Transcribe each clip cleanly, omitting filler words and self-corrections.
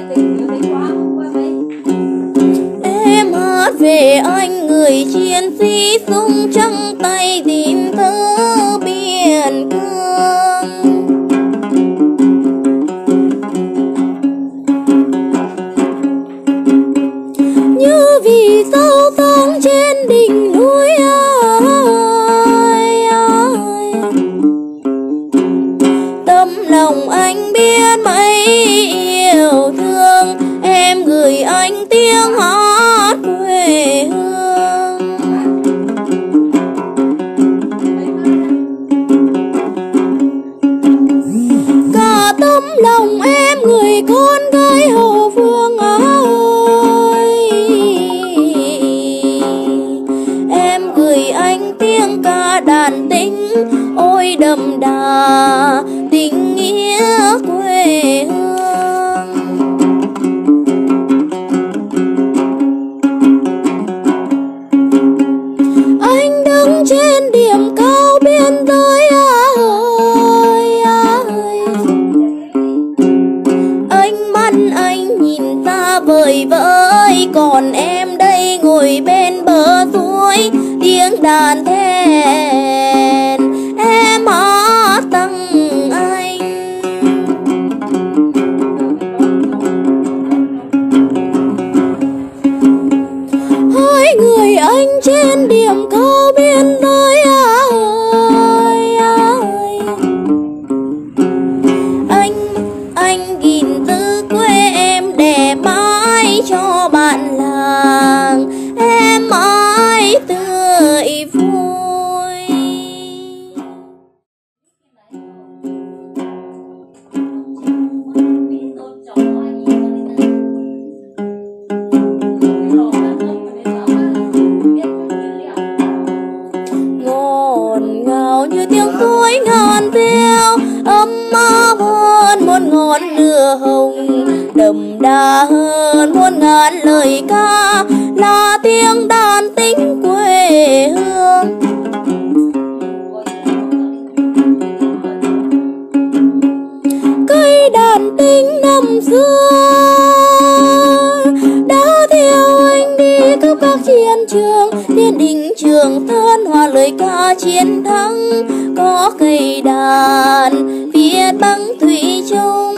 Em hát về anh người chiến sĩ súng trắng tay tìm thơ biển cương. Như vì sao sáng trên đỉnh núi ơi, tấm lòng anh biết mấy yêu thương, em gửi anh tiếng hát quê hương. Cả tấm lòng em gửi con gái hậu phương ơi, em gửi anh tiếng ca đàn tính ôi đậm đà tình nghĩa quê hương. Anh đứng trên điểm cao biên giới ơi, ánh mắt anh nhìn ta vời vợi, còn em đây ngồi bên bờ suối tiếng đàn then em hát tặng anh. Hỡi người anh trên điểm cao biên giới ơi, anh gìn giữ quê em để mãi cho bạn làng em mãi tươi vui. Ngọt ngào như tiếng suối ngàn theo, ấm áp hơn muôn ngọn lửa hồng, đậm đà hơn muôn ngàn lời ca, là tiếng đàn tính quê hương. Cây đàn tính năm xưa đã theo anh đi khắp các chiến trường, trên đỉnh Trường Sơn hòa lời ca chiến thắng, có cây đàn viết bằng thủy chung.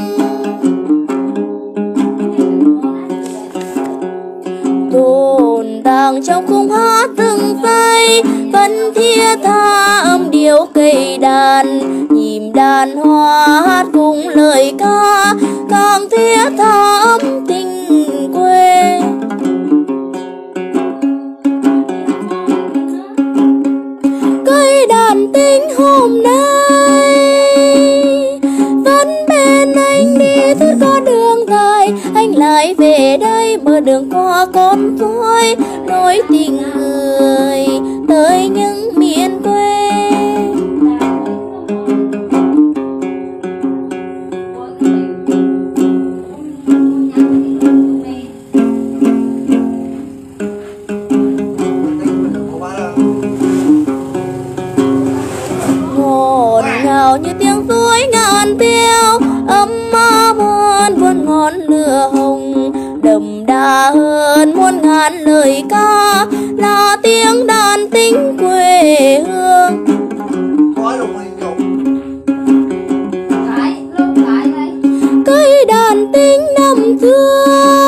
Tồn tàng trong khung hát từng giây, vẫn thiết tha âm điệu cây đàn, nhịp đàn hoa hát cùng lời ca, càng thiết tha âm tình quê. Cây đàn tính hôm nay vẫn bên anh đi suốt con đường dài, anh lại về đây mở đường qua con suối, nối tình người tới những miền quê. Ngọt ngào như tiếng suối ngàn theo, ấm áp hơn muôn ngọn lửa hồng, đậm đà hơn muôn ngàn lời ca, là tiếng đàn tính quê hương. Cây đàn tính năm xưa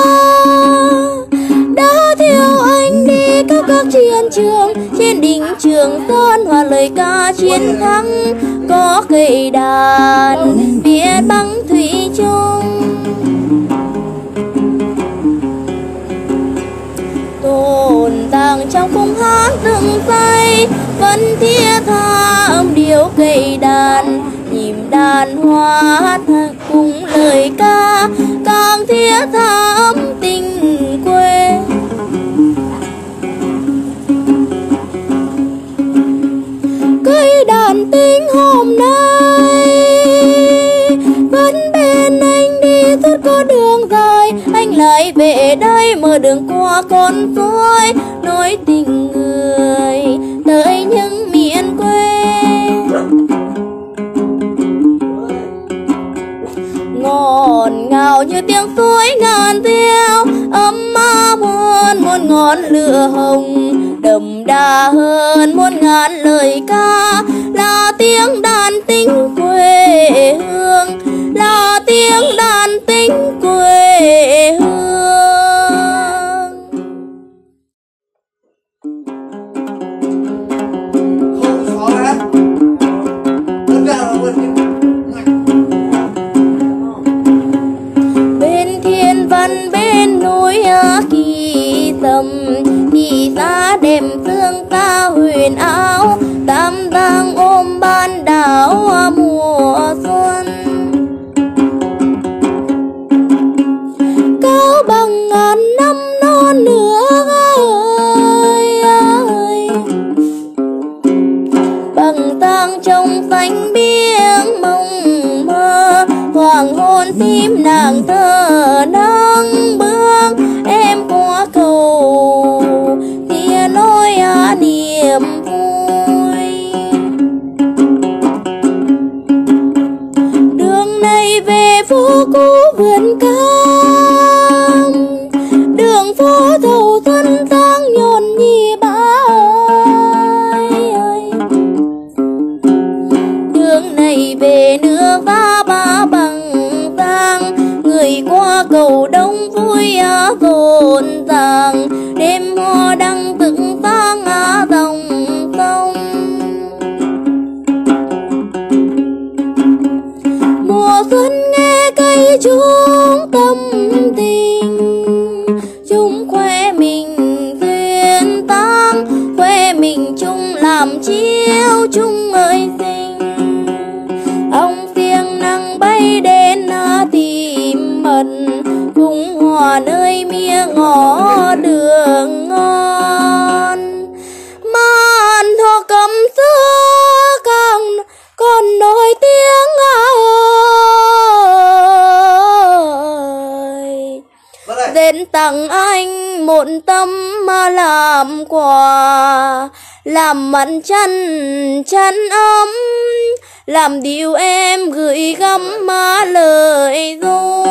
đã theo anh đi khắp các chiến trường, trên đỉnh Trường Sơn hòa lời ca chiến thắng, có cây đàn viết bằng thủy chung. Tồn tàng trong khung hát từng giây, vẫn thiết tha âm điệu cây đàn, nhịp đàn hoa hát cùng lời ca, càng thiết tha âm tình quê. Cây đàn tính hôm nay vẫn bên anh đi suốt con đường dài, anh lại về đây mở đường qua con suối, nối tình người tới những miền quê. ngọt ngào như tiếng suối ngàn reo, ấm áp hơn muôn ngọn lửa hồng, đậm đà hơn muôn ngàn lời ca, là tiếng đàn tính quê hương, là tiếng đàn tính quê hương. Bên thiên văn bên núi Kỳ Tầm, thì giá đêm thương ta huyền áo, tam giang ôm ban đảo mùa xuân. Cao bằng ngàn năm non nước ơi, bằng tang trong xanh biếc mộng mơ, hoàng hôn tim nàng thơ nắng bước, em có cầu tia nỗi niềm vui. Đường này về phố cũ vườn cam, đường phố đầu xuân sang nhộn nhịp ơi. Đường này về nước ta ba bằng giang, người qua cầu đông vui rộn ràng, đêm hoa đăng từng sáng dòng sông. Mùa xuân nghe cây chúng tâm tình, chúng khoe mình duyên tang, khoe mình chung làm chiếu chung ơi xinh. Ông xiềng nắng bay đến tìm mật, cùng hòa nơi mía ngõ đường ngon. Màn thọ cầm xưa càng còn nổi tiếng ơi. Đến tặng anh một tấm làm quà, làm mặn chăn ấm, làm điều em gửi gắm lời ru.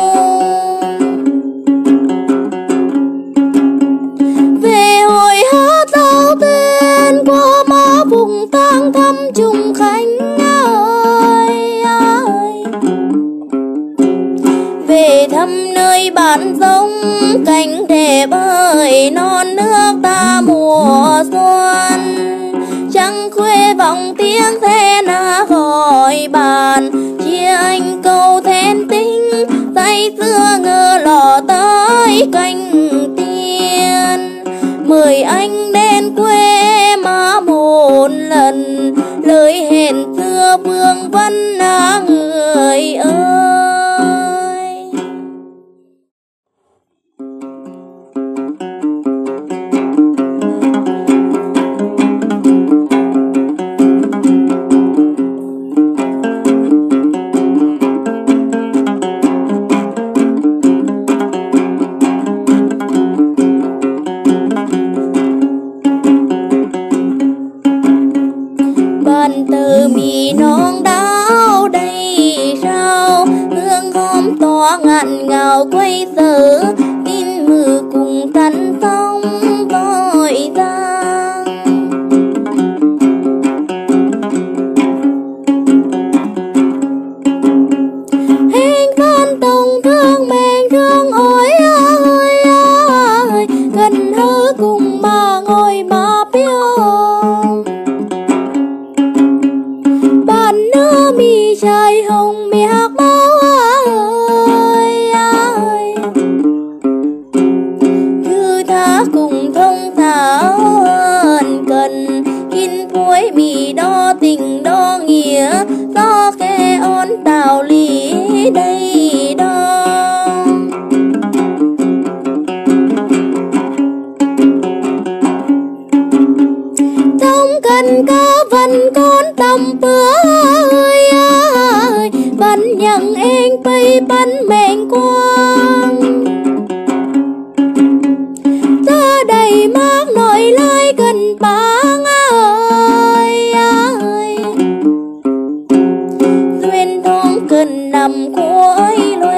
Về hồi hát tao tên qua má vùng tang thăm Trùng Khánh ơi, về thăm nơi bản giống cánh đẹp ơi, non nước ta mùa xuân. Trăng khuê vọng tiếng then gọi bàn, chia anh câu then tính say xưa ngờ lò tới canh tiên. Mời anh đến quê mà một lần, lời hẹn xưa vương vấn người ơi. Bàn từ mì non đáo đầy sao, hương hôm tỏa ngạn ngào quay sở, tin mưa cùng tắn sông gọi ra. Hình con tông thương mình thương ôi ơi ơi, gần hơ cùng mà ngồi mà piêu. Bàn nước mi trời hồng mi hạc máu ơi ơi, thư tha cùng thông thảo ân cần, kinh phối mì đo tình đo nghĩa, do khe on đạo lý đây đó. Trong cần cá vẫn con tầm bữa ơi ơi, vẫn nhận anh bay bắn mệnh quang. Ta đầy mát nổi lai gần báng ơi ơi, duyên thong cần nằm cuối lối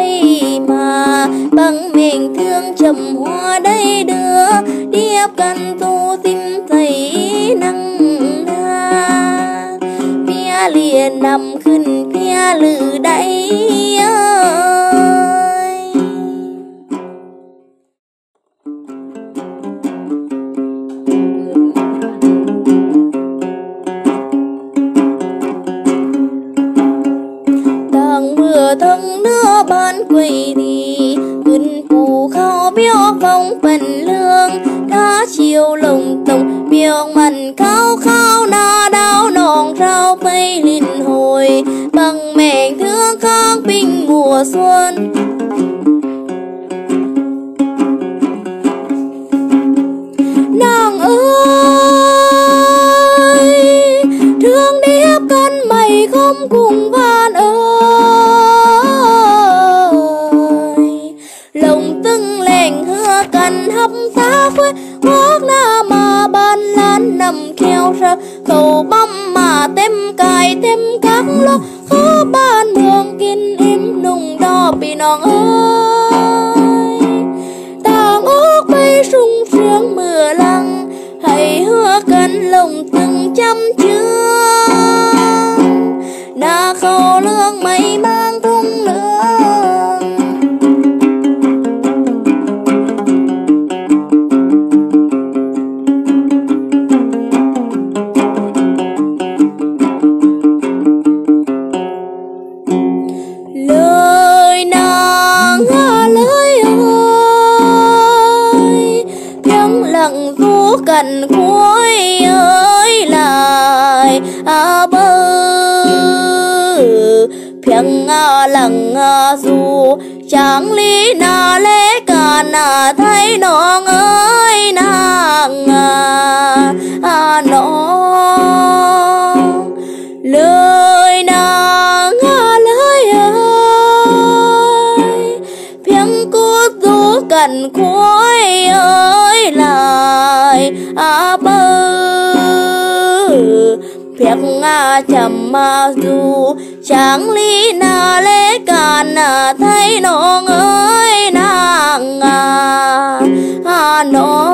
chầm hoa đây đưa điệp cần tu tìm thấy năng na phía liền nằm khinh phía lử đây ơi. Đang mưa thân nước ban quỳ đi gần phù khao biếu phong phần lương đã chiều lồng tổng biếu mặn khao khao na đau nòng rau mây linh hồi bằng mẹn thương khang bình mùa xuân. Nàng ơi thương điệp con mày không cùng van ơi lòng tưng lèn hưa cần hấp tá quê quốc na mà ban lan nằm kheo ra cầu băm mà tem cài tem các lô khó ban mường kín im nung đỏ bị nòng ơi tàng ốc bay sung sướng mưa lăng hãy hứa cần lòng từng trăm chương đã khâu lương mây mang thung lương. Lời nàng lời ơi tiếng lặng du cần cuối ơi lại bơ phiêng lặng dù chẳng lý na lẽ cả na thấy nó ơi nàng nó lời nàng lời ơi phiêng cốt du cần cuối ơi lại bơ phiêng chầm dù chẳng lý na lẽ cả na thấy nó ơi nàng nó.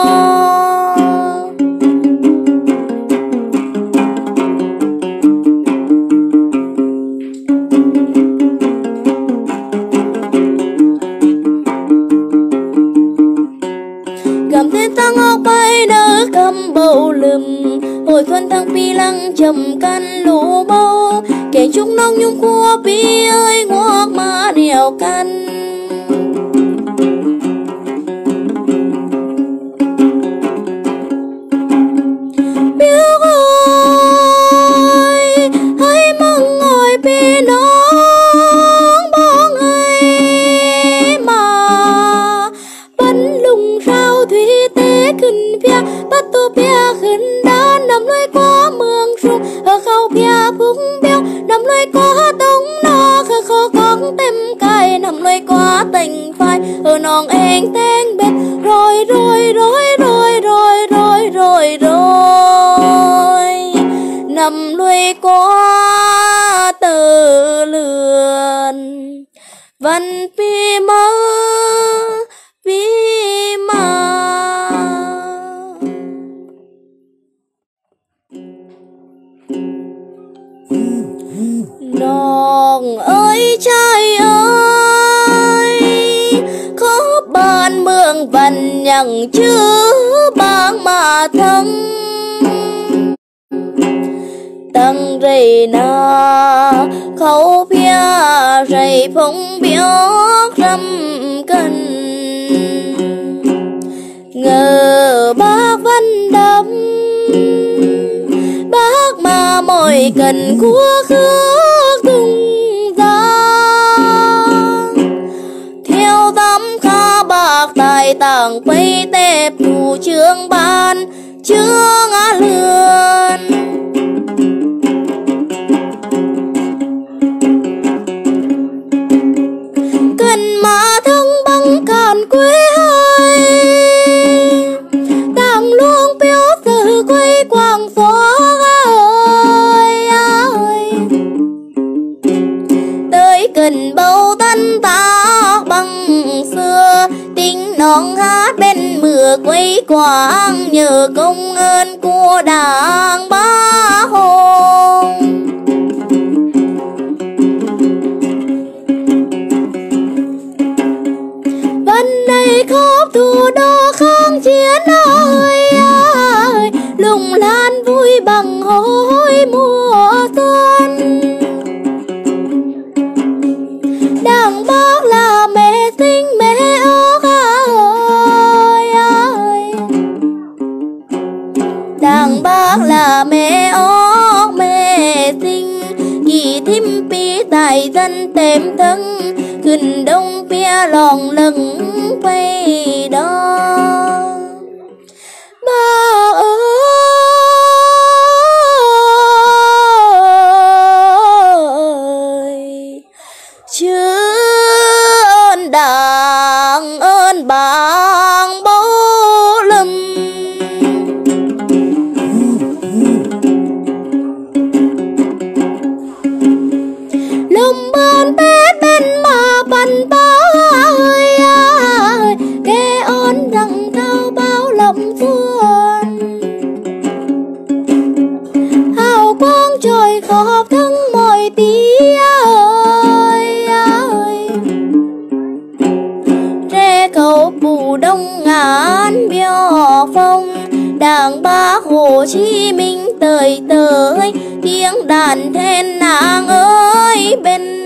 Gầm tên tăng ốc bay nở cầm bầu lùm hồi thuần thăng pi lăng trầm căn lũ bầu kể chúc nông nhung cua pi ơi ngoác mà đèo căn biếu ơi hãy mong ngồi pi nón bóng ấy mà bắn lùng rau thủy tế khinh phía bắt tu phía khinh đá nằm lối qua mương sung ở khâu phía phúng béo nằm lối qua tông nó khờ khó con tem cài nằm lối qua tình phai ở nòng anh tên bên rồi rồi rồi rồi rồi rồi rồi rồi nằm lối qua từ lườn văn pi mơ pi mà nòng ơi trai ơi có ban mương văn nhằng chứ bang mà thăng tăng rầy na khâu phía rầy phong biếc râm cân ngờ bác văn đâm bác mà mỏi cần của khước tung giang theo tấm kha bạc tài tàng quay tép thủ trương ban trương lươn cần mà thân băng càn quê hơi tàng luông béo từ quay quang phố ơi tới cần bầu tân ta bằng xưa tính nó quang nhớ công ơn của Đảng Bác Hồ. Vẫn đây khóc thủ đô kháng chiến ơi ơi, lùng lan vui bằng hối mùa xuân. Đảng Bác là mẹ sinh mẹ ước ơi ơi, Đảng Bác là mẹ ước mẹ sinh, vì thím pi tại dân tềm thân, kinh đông pia lòng lưng quay đó. Bác ơi, chứ ơn Đảng ơn Bác Bố Lâm. Lâm ơn bé bên mà bắn bá ơi ơi, kẻ ơn rằng thao bao lòng xuân. Hào quang trời khóc thân mọi tí ơi ơi, rẽ cầu Phù Đông ngàn biểu phong. Đảng Bác Hồ Chí Minh tới tới, tiếng đàn then nàng ơi bên